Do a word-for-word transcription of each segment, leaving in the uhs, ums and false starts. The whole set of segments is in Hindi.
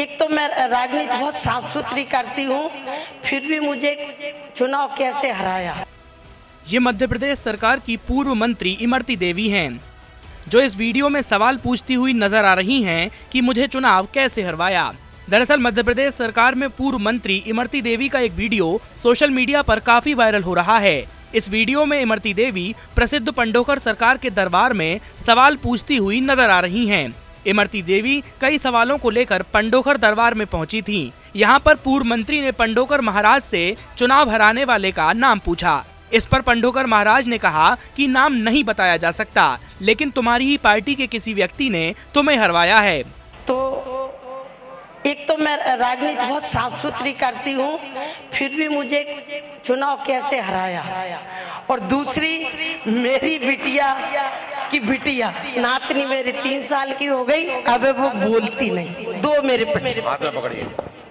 एक तो मैं राजनीति बहुत साफ सुथरी करती हूँ, फिर भी मुझे चुनाव कैसे हराया। ये मध्य प्रदेश सरकार की पूर्व मंत्री इमरती देवी हैं, जो इस वीडियो में सवाल पूछती हुई नजर आ रही हैं कि मुझे चुनाव कैसे हरवाया। दरअसल मध्य प्रदेश सरकार में पूर्व मंत्री इमरती देवी का एक वीडियो सोशल मीडिया पर काफी वायरल हो रहा है। इस वीडियो में इमरती देवी प्रसिद्ध पंडोकर सरकार के दरबार में सवाल पूछती हुई नजर आ रही हैं। इमरती देवी कई सवालों को लेकर पंडोकर दरबार में पहुंची थीं। यहां पर पूर्व मंत्री ने पंडोकर महाराज से चुनाव हराने वाले का नाम पूछा। इस पर पंडोकर महाराज ने कहा कि नाम नहीं बताया जा सकता, लेकिन तुम्हारी ही पार्टी के किसी व्यक्ति ने तुम्हें हरवाया है। तो एक तो मैं राजनीति बहुत साफ सुथरी करती हूँ, फिर भी मुझे चुनाव कैसे हराया। और दूसरी, मेरी बिटिया की बिटिया नातनी मेरी तीन साल की हो गई, अब वो बोलती नहीं। दो मेरे पीछे पकड़िए।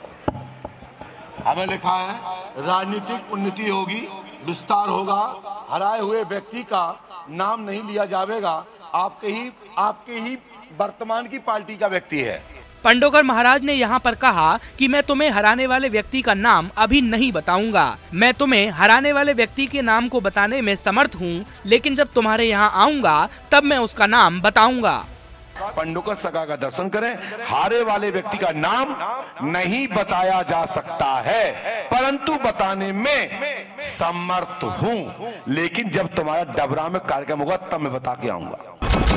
हमें लिखा है राजनीतिक उन्नति होगी, विस्तार होगा, हराए हुए व्यक्ति का नाम नहीं लिया जाएगा। आपके ही आपके ही वर्तमान की पार्टी का व्यक्ति है। पंडोकर महाराज ने यहाँ पर कहा कि मैं तुम्हें हराने वाले व्यक्ति का नाम अभी नहीं बताऊंगा। मैं तुम्हें हराने वाले व्यक्ति के नाम को बताने में समर्थ हूँ, लेकिन जब तुम्हारे यहाँ आऊंगा तब मैं उसका नाम बताऊंगा। पंडोकर सगा का दर्शन करें। हारे वाले व्यक्ति का नाम नहीं बताया जा सकता है, परंतु बताने में समर्थ हूँ, लेकिन जब तुम्हारा डबरा में कार्यक्रम होगा तब मैं बता के आऊंगा।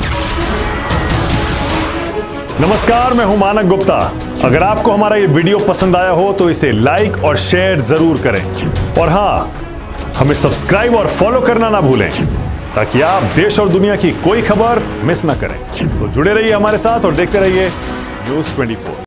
नमस्कार, मैं हूं मानक गुप्ता। अगर आपको हमारा ये वीडियो पसंद आया हो तो इसे लाइक और शेयर जरूर करें, और हां, हमें सब्सक्राइब और फॉलो करना ना भूलें, ताकि आप देश और दुनिया की कोई खबर मिस ना करें। तो जुड़े रहिए हमारे साथ और देखते रहिए न्यूज़ चौबीस।